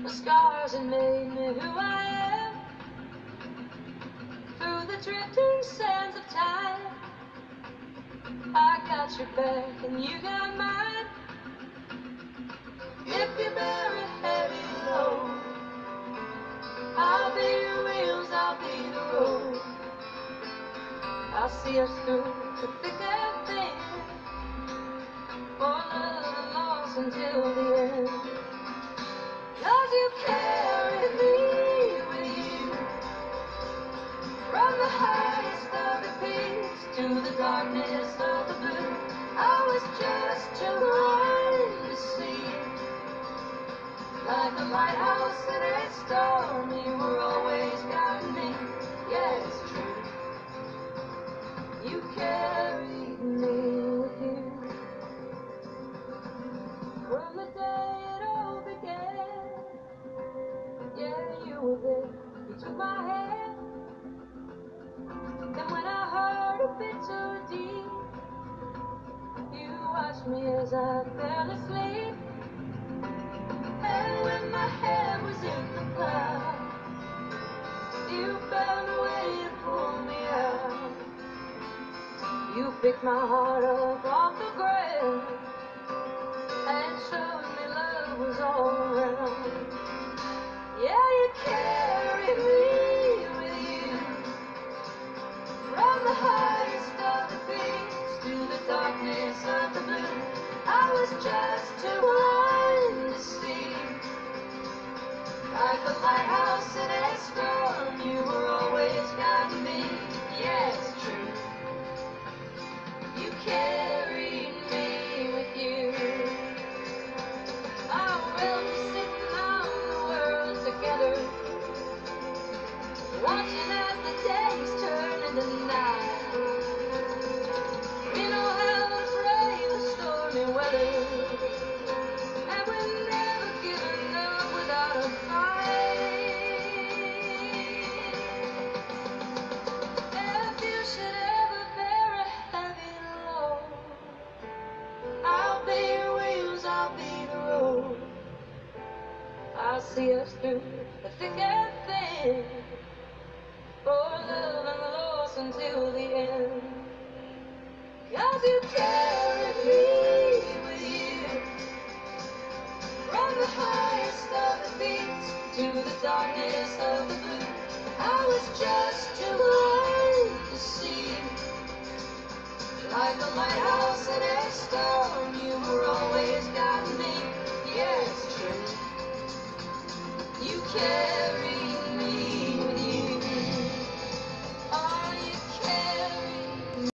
the scars and made me who I am. Through the drifting sands of time, I got your back and you got mine. If you bear a heavy load, I'll be your wheels, I'll be the road. I'll see us through the thick and thin, for love and loss until the end. 'Cause you carry me with you, from the highest of the peaks to the darkness of the blue. I was just too blind to see, like a lighthouse in a storm, you were always guiding me. Yeah, it's true. You carried me with you. From the day it all began, yeah, you were there. You took my hand, and when I hurt a bit too deep, you watched me as I fell asleep. And when my head was in the clouds, you found a way to pull me out. You picked my heart up off the ground and showed me love was all around. Yeah, you carried me with you, from the highest of the peaks to the darkness of the blue. I was just too blind to see, like a lighthouse in a storm, you were always guiding me. Yeah, it's true. You carried me with you. Oh, we'll be sitting on the world together, watching as the days turn into night. We know how to brave the stormy weather, and we're never giving up without a fight. If you should ever bear a heavy load, I'll be your wheels, I'll be the road. I'll see us through the thick and thin, for love and loss until the end. 'Cause you carried me with you, from the highest of the peaks to the darkness of the blue. I was just too blind to see, like a lighthouse in a storm.